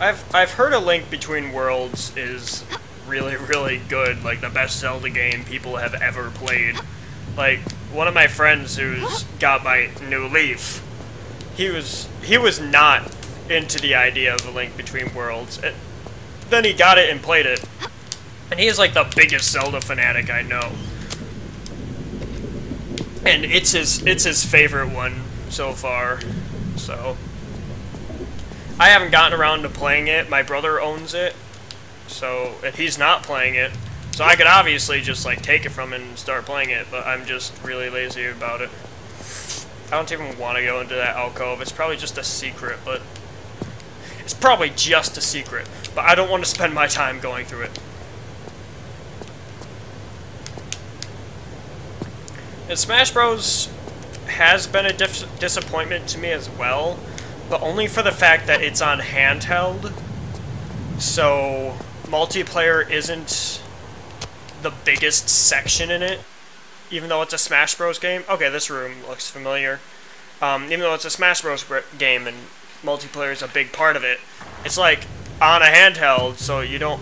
I've heard A Link Between Worlds is really, really good, like the best Zelda game people have ever played. Like, one of my friends who's got my new Leaf, he was not into the idea of A Link Between Worlds. Then he got it and played it, and he is like the biggest Zelda fanatic I know. And it's his favorite one so far, so... I haven't gotten around to playing it. My brother owns it, so if he's not playing it, so I could obviously just like take it from him and start playing it, but I'm just really lazy about it. I don't even want to go into that alcove. It's probably just a secret, but it's probably just a secret, but I don't want to spend my time going through it. And Smash Bros. Has been a disappointment to me as well, but only for the fact that it's on handheld, so multiplayer isn't the biggest section in it, even though it's a Smash Bros. Game. Okay, this room looks familiar. Even though it's a Smash Bros. Game and multiplayer is a big part of it, it's like on a handheld, so you don't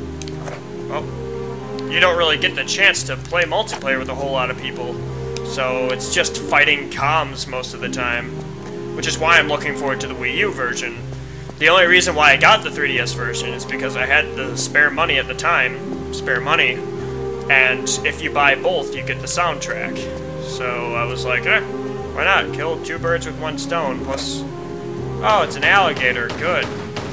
really get the chance to play multiplayer with a whole lot of people. So it's just fighting comms most of the time, which is why I'm looking forward to the Wii U version. The only reason why I got the 3DS version is because I had the spare money at the time, and if you buy both, you get the soundtrack. So I was like, why not? Kill two birds with one stone, plus... Oh, it's an alligator, good.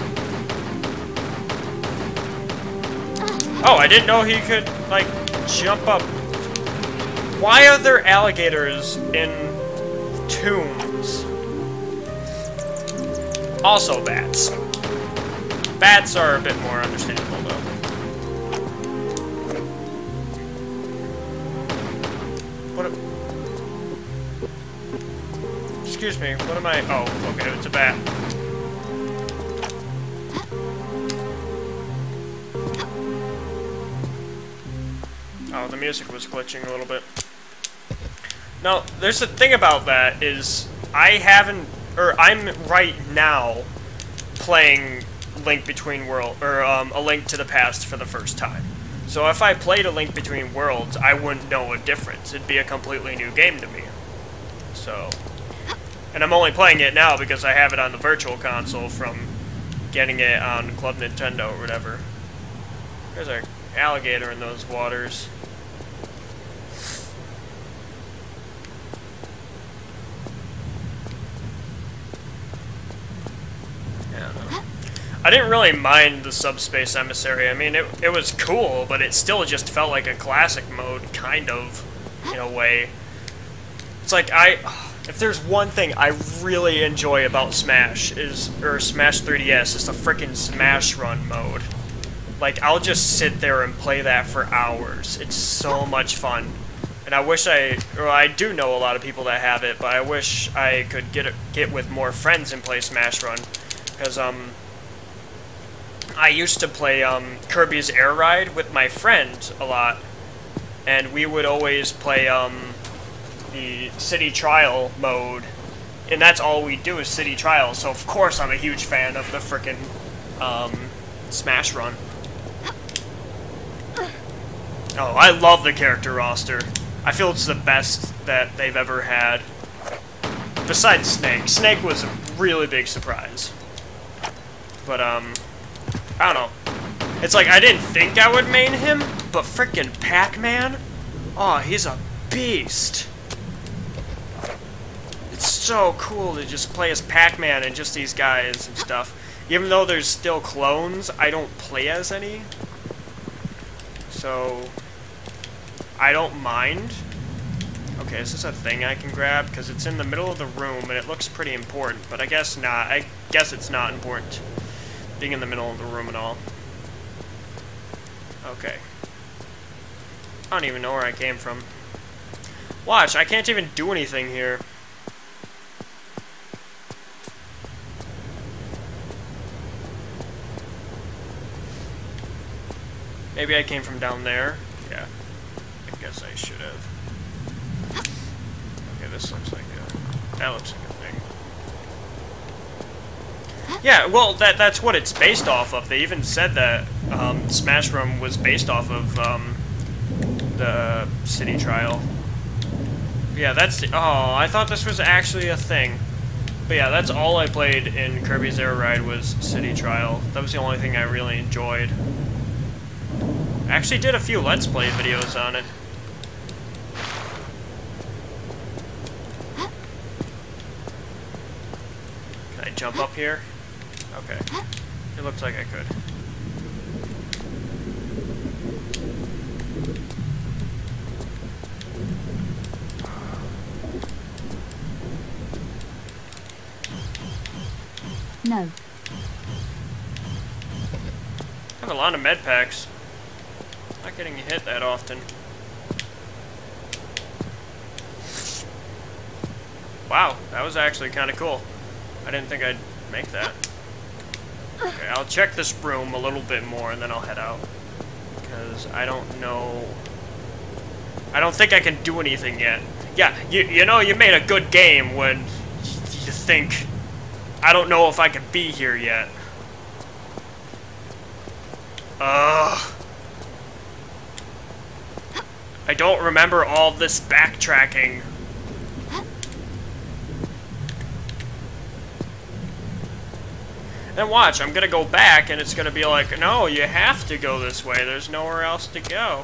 Oh, I didn't know he could, like, jump up. Why are there alligators in tombs? Also bats. Bats are a bit more understandable, though. Excuse me, what am I... Oh, okay, it's a bat. Oh, the music was glitching a little bit. Now, there's the thing about that is I'm right now playing Link Between Worlds, or A Link to the Past for the first time. So if I played A Link Between Worlds, I wouldn't know a difference. It'd be a completely new game to me. So, and I'm only playing it now because I have it on the Virtual Console from getting it on Club Nintendo or whatever. There's an alligator in those waters. I didn't really mind the Subspace Emissary. I mean, it was cool, but it still just felt like a classic mode, kind of, in a way. It's like, if there's one thing I really enjoy about Smash, Smash 3DS, is the frickin' Smash Run mode. Like, I'll just sit there and play that for hours. It's so much fun. And I wish I do know a lot of people that have it, but I wish I could get with more friends and play Smash Run. Because, I used to play Kirby's Air Ride with my friend a lot, and we would always play the City Trial mode, and that's all we do is City Trial, so of course I'm a huge fan of the frickin' Smash Run. Oh, I love the character roster. I feel it's the best that they've ever had. Besides Snake. Snake was a really big surprise. But, I don't know. It's like, I didn't think I would main him, but frickin' Pac-Man? Oh, he's a beast. It's so cool to just play as Pac-Man and just these guys and stuff. Even though there's still clones, I don't play as any. So, I don't mind. Okay, is this a thing I can grab? Because it's in the middle of the room and it looks pretty important, but I guess not. I guess it's not important. Being in the middle of the room and all. Okay. I don't even know where I came from. Watch, I can't even do anything here. Maybe I came from down there. Yeah. I guess I should have. Okay, this looks like a... That looks like a thing. Yeah, well, that's what it's based off of. They even said that Smash Bros. Was based off of the City Trial. Yeah, that's... Oh, I thought this was actually a thing. But yeah, that's all I played in Kirby's Air Ride was City Trial. That was the only thing I really enjoyed. I actually did a few Let's Play videos on it. Can I jump up here? Okay. It looks like I could. No. I have a lot of med packs. Not getting hit that often. Wow, that was actually kind of cool. I didn't think I'd make that. Okay, I'll check this room a little bit more and then I'll head out. Because I don't know... I don't think I can do anything yet. Yeah, you know you made a good game when you think... I don't know if I can be here yet. Ugh. I don't remember all this backtracking. And watch, I'm gonna go back and it's gonna be like, no, you have to go this way. There's nowhere else to go.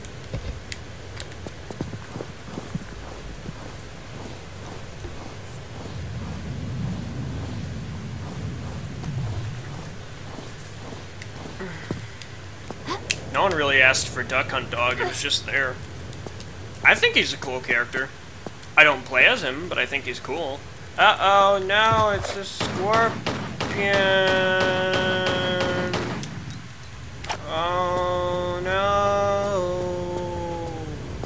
No one really asked for Duck Hunt Dog, it was just there. I think he's a cool character. I don't play as him, but I think he's cool. Uh-oh, no, it's a scorpion. Oh, no.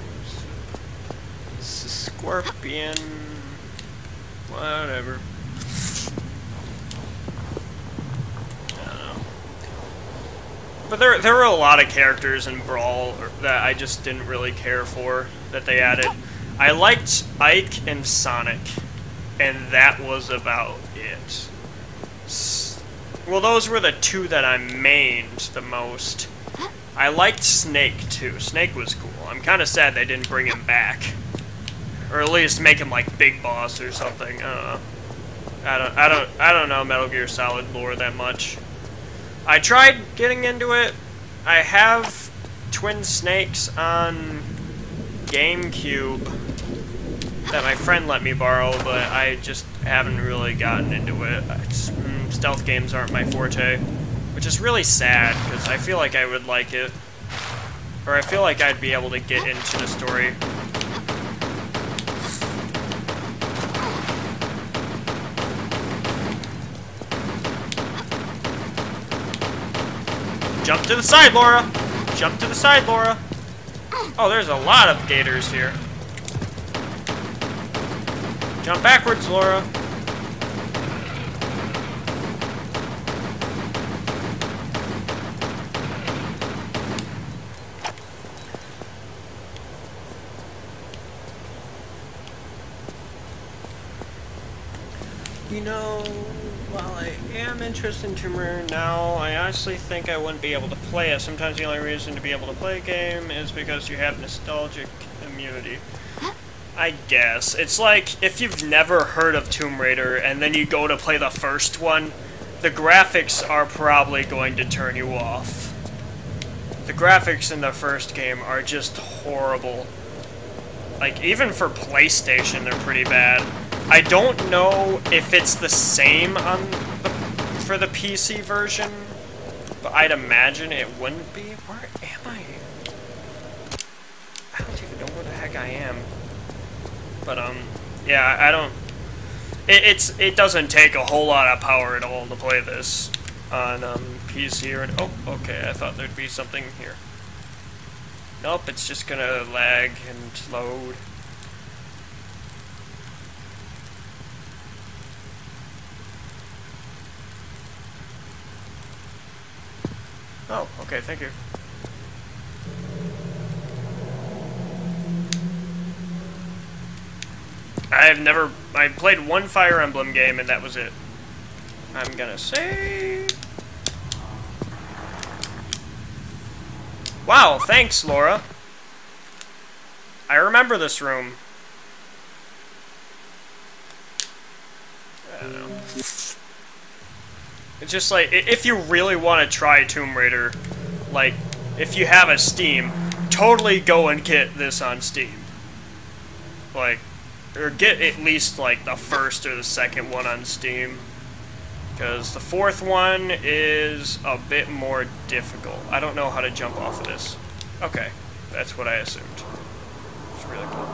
It's a scorpion. Whatever. But there were a lot of characters in Brawl that I just didn't really care for that they added. I liked Ike and Sonic, and that was about it. Well, those were the two that I mained the most. I liked Snake too. Snake was cool. I'm kind of sad they didn't bring him back, or at least make him like Big Boss or something. I don't know Metal Gear Solid lore that much. I tried getting into it. I have Twin Snakes on GameCube that my friend let me borrow, but I just haven't really gotten into it. Stealth games aren't my forte, which is really sad, because I feel like I would like it. Or I feel like I'd be able to get into the story. Jump to the side, Laura! Jump to the side, Laura! Oh, there's a lot of gators here. Jump backwards, Laura. You know, while I am interested in Tomb Raider now, I honestly think I wouldn't be able to play it. Sometimes the only reason to be able to play a game is because you have nostalgic immunity. I guess. It's like, if you've never heard of Tomb Raider, and then you go to play the first one, the graphics are probably going to turn you off. The graphics in the first game are just horrible. Like, even for PlayStation, they're pretty bad. I don't know if it's the same on for the PC version, but I'd imagine it wouldn't be. Where am I? I don't even know where the heck I am. But yeah, I don't. It doesn't take a whole lot of power at all to play this on PC or. Oh, okay. I thought there'd be something here. Nope, it's just gonna lag and load. Oh, okay, thank you. I played one Fire Emblem game and that was it. I'm gonna say... Wow, thanks, Laura. I remember this room. I don't know. It's just like, if you really want to try Tomb Raider, like, if you have a Steam, totally go and get this on Steam. Like, or get at least, like, the first or the second one on Steam. Because the fourth one is a bit more difficult. I don't know how to jump off of this. Okay, that's what I assumed. It's really cool.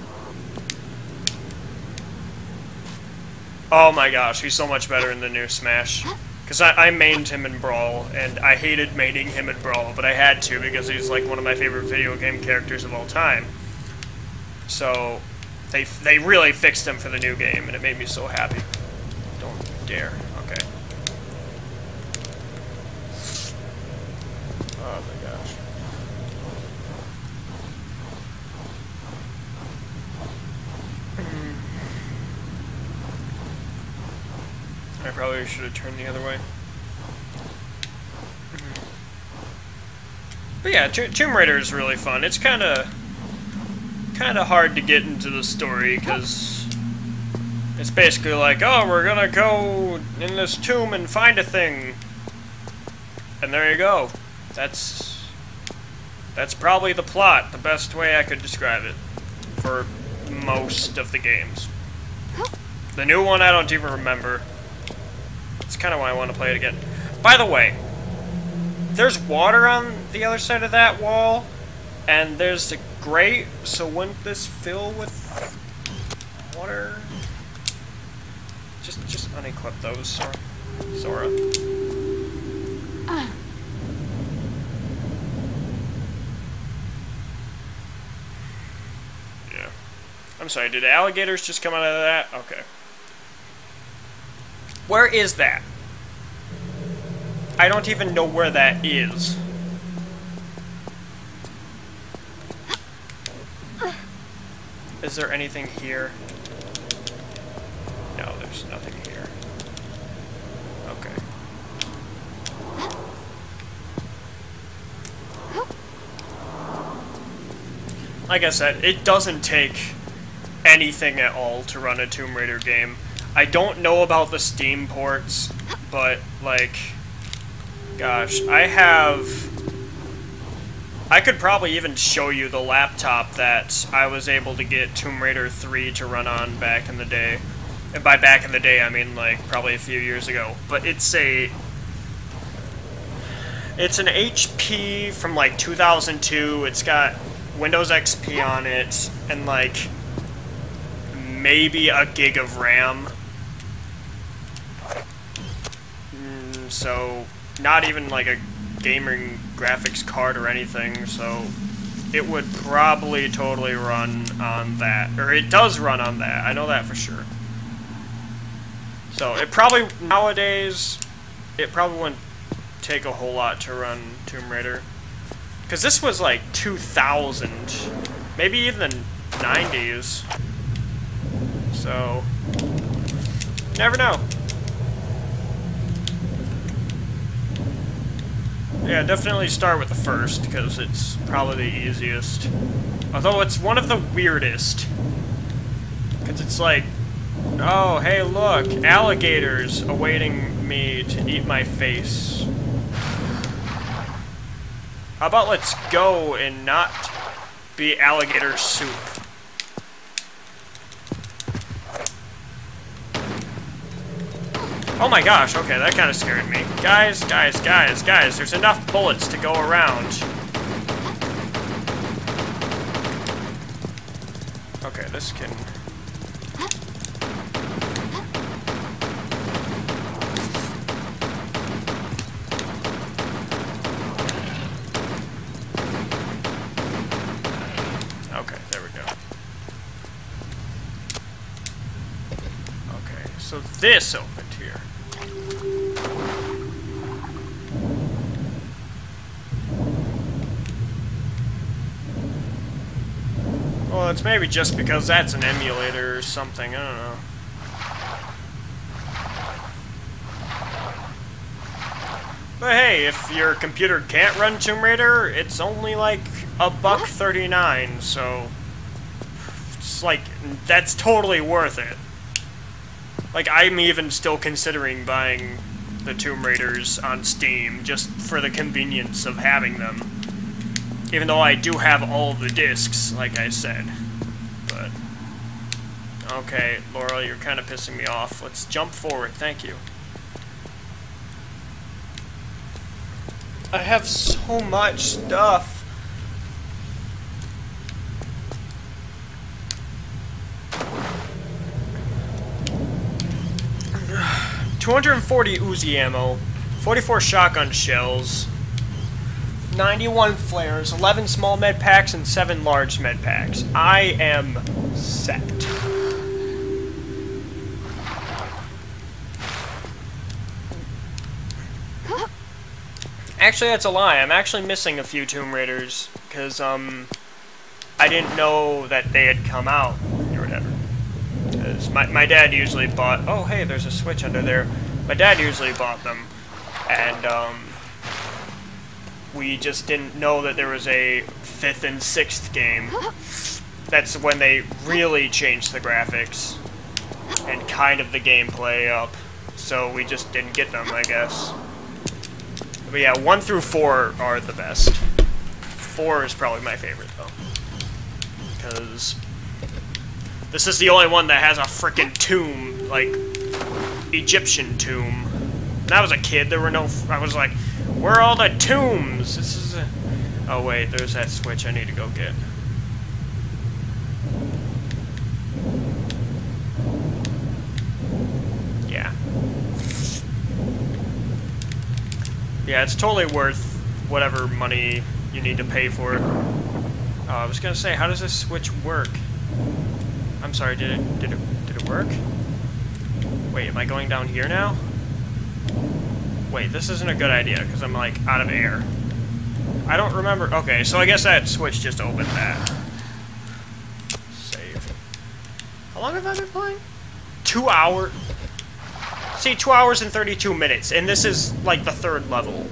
Oh my gosh, he's so much better in the new Smash. Because I mained him in Brawl, and I hated maining him in Brawl, but I had to because he's like one of my favorite video game characters of all time. So, they really fixed him for the new game, and it made me so happy. Don't dare. Okay. Oh my gosh. I probably should have turned the other way. But yeah, Tomb Raider is really fun. It's kind of hard to get into the story because it's basically like, oh, we're gonna go in this tomb and find a thing, and there you go. That's probably the plot, the best way I could describe it for most of the games. The new one I don't even remember. It's kind of why I want to play it again. By the way, there's water on the other side of that wall, and there's a grate, so wouldn't this fill with water? Just unequip those, Sora. Yeah. I'm sorry, did alligators just come out of that? Okay. Where is that? I don't even know where that is. Is there anything here? No, there's nothing here. Okay. Like I said, it doesn't take anything at all to run a Tomb Raider game. I don't know about the Steam ports, but, like, gosh, I could probably even show you the laptop that I was able to get Tomb Raider 3 to run on back in the day. And by back in the day, I mean, like, probably a few years ago. But it's an HP from, like, 2002. It's got Windows XP on it, and, like, maybe a gig of RAM. So, not even like a gaming graphics card or anything, so it would probably totally run on that. Or it does run on that, I know that for sure. So, it probably, nowadays, it probably wouldn't take a whole lot to run Tomb Raider. Because this was like 2000, maybe even the 90s. So, never know. Yeah, definitely start with the first, because it's probably the easiest. Although it's one of the weirdest. Because it's like, oh, hey look, alligators awaiting me to eat my face. How about let's go and not be alligator soup? Oh my gosh, okay, that kind of scared me. Guys, there's enough bullets to go around. Okay, this can... Okay, there we go. Okay, so this opened here. Well, it's maybe just because that's an emulator or something, I don't know. But hey, if your computer can't run Tomb Raider, it's only like $1.39, so it's like, that's totally worth it. Like, I'm even still considering buying the Tomb Raiders on Steam, just for the convenience of having them. Even though I do have all the discs, like I said. But, okay, Laura, you're kind of pissing me off. Let's jump forward, thank you. I have so much stuff. $240 Uzi ammo, 44 shotgun shells, 91 flares, 11 small med packs, and 7 large med packs. I am set. Actually, that's a lie. I'm actually missing a few Tomb Raiders, because, I didn't know that they had come out, or whatever. Because my dad usually bought... Oh, hey, there's a switch under there. My dad usually bought them, and, we just didn't know that there was a 5th and 6th game. That's when they really changed the graphics, and kind of the gameplay up. So we just didn't get them, I guess. But yeah, 1 through 4 are the best. 4 is probably my favorite, though. Because this is the only one that has a frickin' tomb, like, Egyptian tomb. When I was a kid, there were no... I was like, where are all the tombs? This is a... Oh, wait, there's that switch I need to go get. Yeah. Yeah, it's totally worth whatever money you need to pay for it. I was gonna say, how does this switch work? I'm sorry, did it work? Wait, am I going down here now? Wait, this isn't a good idea, because I'm, like, out of air. I don't remember... Okay, so I guess that switch just opened that. Save. How long have I been playing? 2 hours? See, 2 hours and 32 minutes, and this is, like, the 3rd level.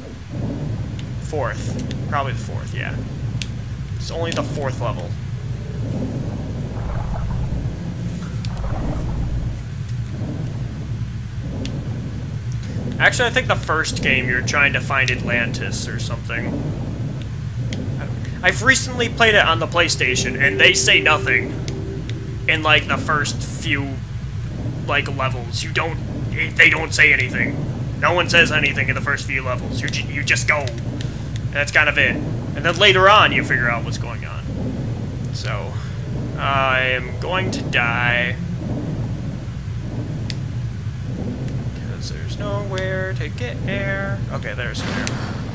4th. Probably the 4th, yeah. It's only the 4th level. Actually, I think the first game you're trying to find Atlantis or something. I've recently played it on the PlayStation, and they say nothing in, like, the first few, like, levels. They don't say anything. No one says anything in the first few levels. You just go. And that's kind of it. And then later on, you figure out what's going on. So, I am going to die. There's nowhere to get air. Okay, there's air.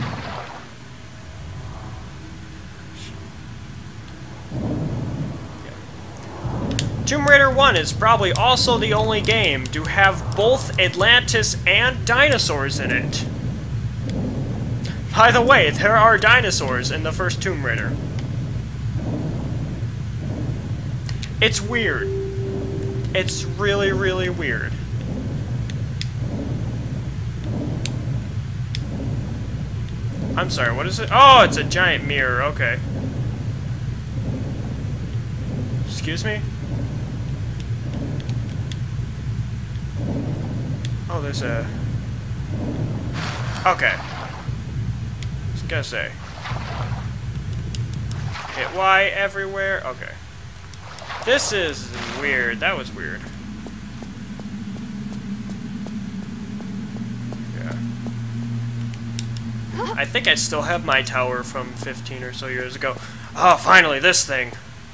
Yeah. Tomb Raider 1 is probably also the only game to have both Atlantis and dinosaurs in it. By the way, there are dinosaurs in the first Tomb Raider. It's weird. It's really, really weird. I'm sorry, what is it? Oh, it's a giant mirror, okay. Excuse me? Oh, there's a... Okay. I was gonna say. Hit Y everywhere, okay. This is weird, that was weird. I think I still have my tower from 15 or so years ago. Oh, finally, this thing.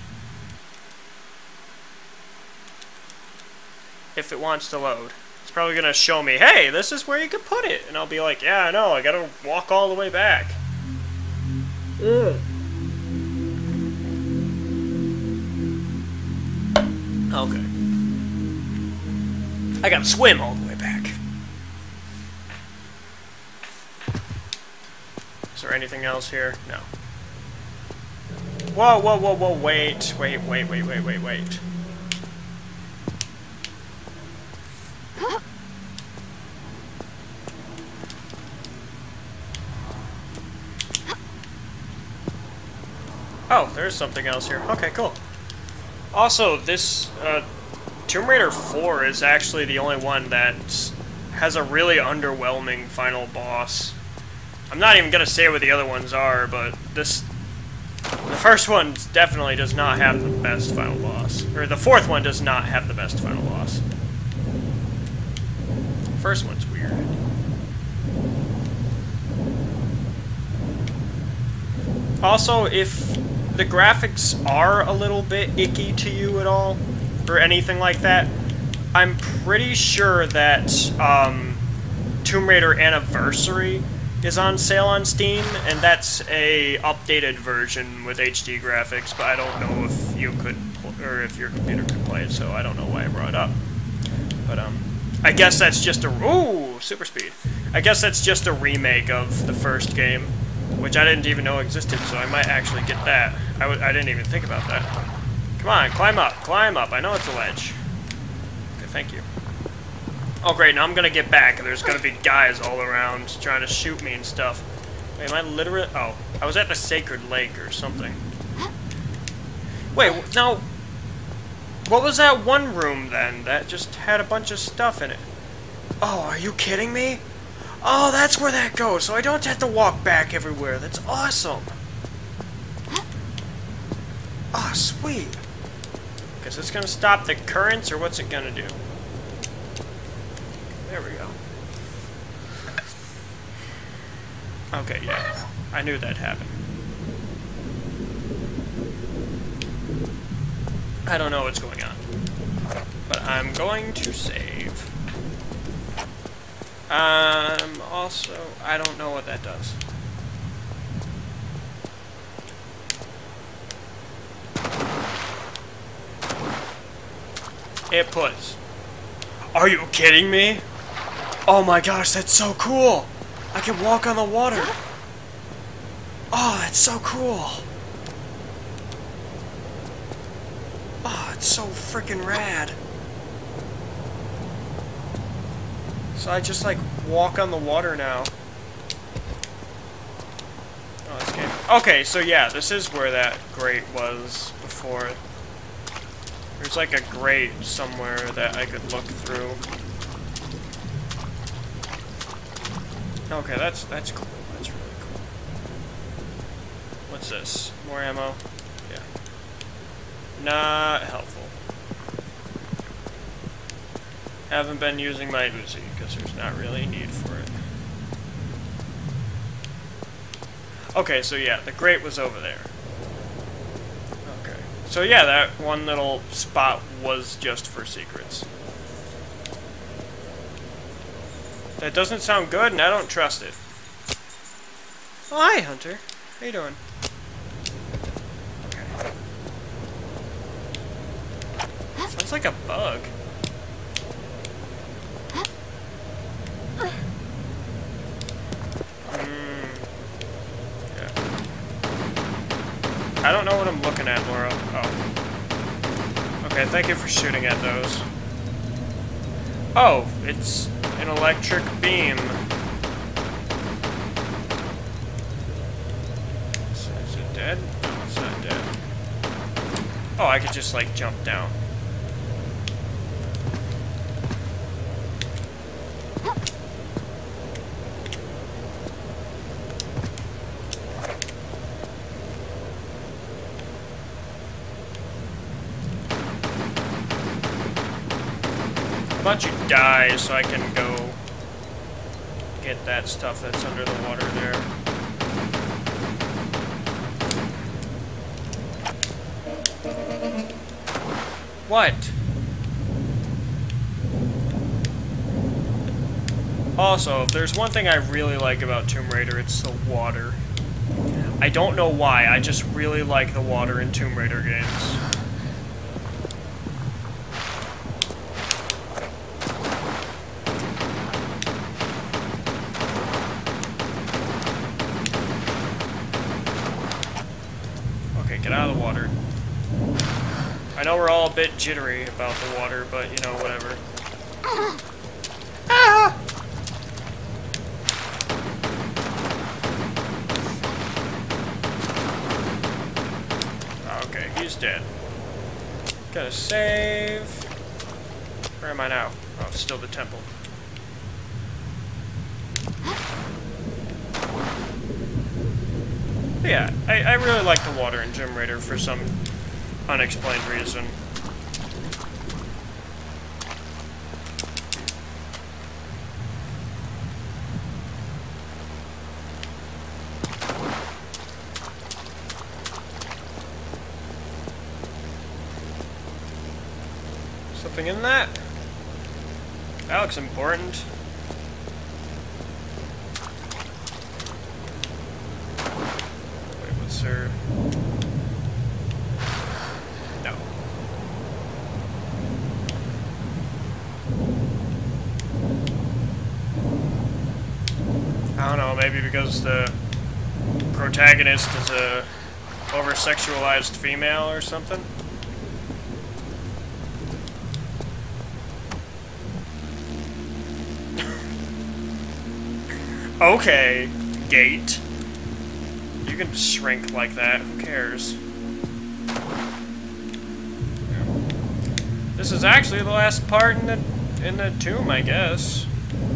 If it wants to load. It's probably going to show me, hey, this is where you can put it. And I'll be like, yeah, I know, I got to walk all the way back. Okay. I got to swim all the way back. Is there anything else here? No. Whoa, whoa, whoa, whoa, wait. Oh, there's something else here. Okay, cool. Also, this Tomb Raider 4 is actually the only one that has a really underwhelming final boss. I'm not even gonna say what the other ones are, but the first one definitely does not have the best final boss. Or the fourth one does not have the best final boss. The first one's weird. Also, if the graphics are a little bit icky to you at all, or anything like that, I'm pretty sure that Tomb Raider Anniversary is on sale on Steam, and that's a updated version with HD graphics, but I don't know if you could, or if your computer could play it, so I don't know why I brought it up. But I guess that's just a, ooh, super speed. I guess that's just a remake of the first game, which I didn't even know existed, so I might actually get that. I didn't even think about that. Come on, climb up, I know it's a ledge. Okay, thank you. Oh great, now I'm gonna get back, and there's gonna be guys all around trying to shoot me and stuff. Wait, am I literally, oh, I was at the Sacred Lake or something. Wait, now, what was that one room then that just had a bunch of stuff in it? Oh, are you kidding me? Oh, that's where that goes, so I don't have to walk back everywhere. That's awesome. Oh, sweet. Guess it's gonna stop the currents, or what's it gonna do? There we go. Okay, yeah. I knew that'd happen. I don't know what's going on. But I'm going to save. Also, I don't know what that does. It puts. Are you kidding me? Oh my gosh, that's so cool! I can walk on the water! Oh, that's so cool! Oh, it's so freaking rad! So I just, like, walk on the water now. Oh, this game. Okay, so yeah, this is where that grate was before. There's, like, a grate somewhere that I could look through. Okay, that's cool. That's really cool. What's this? More ammo? Yeah. Not helpful. Haven't been using my Uzi, because there's not really a need for it. Okay, so yeah, the grate was over there. Okay. So yeah, that one little spot was just for secrets. That doesn't sound good, and I don't trust it. Oh, hi, Hunter. How you doing? Okay. Sounds like a bug. Yeah. I don't know what I'm looking at, Laura. Oh. Okay, thank you for shooting at those. Oh, it's an electric beam. Is it dead? No, it's not dead. Oh, I could just, like, jump down. How about you die so I can go get that stuff that's under the water there? What? Also, if there's one thing I really like about Tomb Raider, it's the water. I don't know why, I just really like the water in Tomb Raider games. Get out of the water. I know we're all a bit jittery about the water, but, you know, whatever. Ah! he's dead. Gotta save. Where am I now? Oh, still the temple. But yeah, I really like the water in Gem Raider for some unexplained reason. Something in that? That looks important. Wait, what's there? No. I don't know, maybe because the protagonist is a over-sexualized female or something? Okay, gate. You can shrink like that, who cares? This is actually the last part in the tomb, I guess.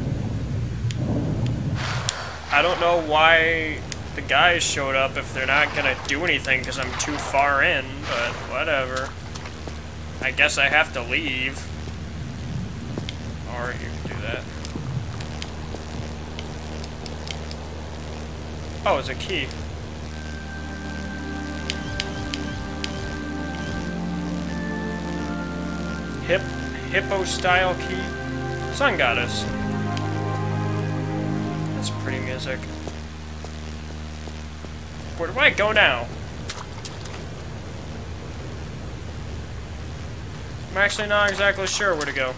I don't know why the guys showed up if they're not gonna do anything because I'm too far in, but whatever. I guess I have to leave. Or you can do that. Oh, it's a key. Hippo-style key. Sun Goddess. That's pretty music. Where do I go now? I'm actually not exactly sure where to go.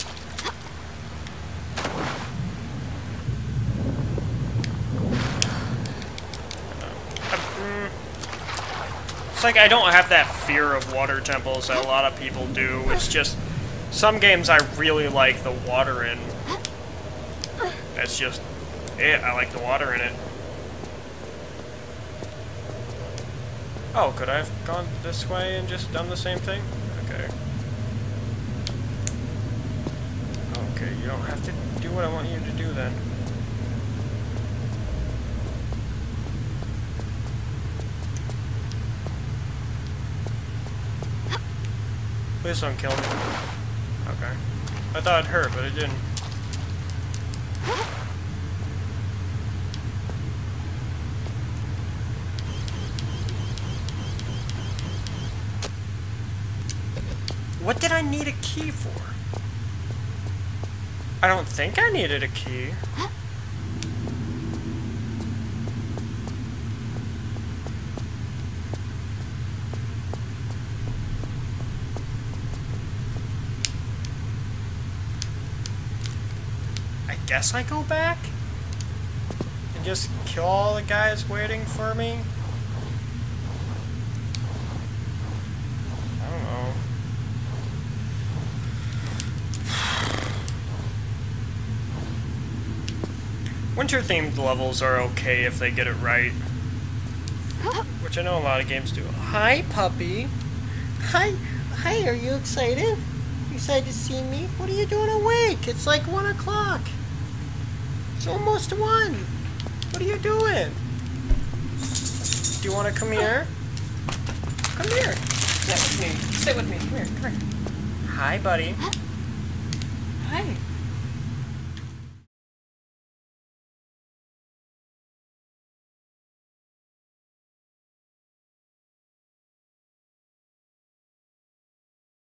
It's like I don't have that fear of water temples that a lot of people do. It's just some games I really like the water in. That's just it. I like the water in it. Oh, could I have gone this way and just done the same thing? Okay. Okay, you don't have to do what I want you to do then. Please don't kill me. Okay. I thought it hurt, but it didn't. What did I need a key for? I don't think I needed a key. I guess I go back? And just kill all the guys waiting for me? I don't know. Winter-themed levels are okay if they get it right. Which I know a lot of games do. Hi, puppy. Hi, are you excited? You excited to see me? What are you doing awake? It's like 1 o'clock. It's almost 1. What are you doing? Do you want to come here? Come here. Sit with me. Sit with me. Come here. Come here. Hi, buddy. Hi.